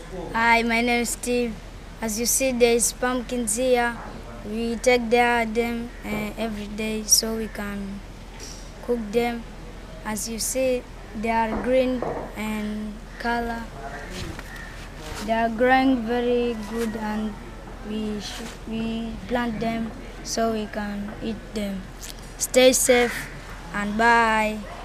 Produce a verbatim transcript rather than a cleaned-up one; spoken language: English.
Hi, my name is Steve. As you see, there is pumpkins here. We take care of them uh, every day so we can cook them. As you see, they are green and color. They are growing very good, and we we plant them so we can eat them. Stay safe and bye.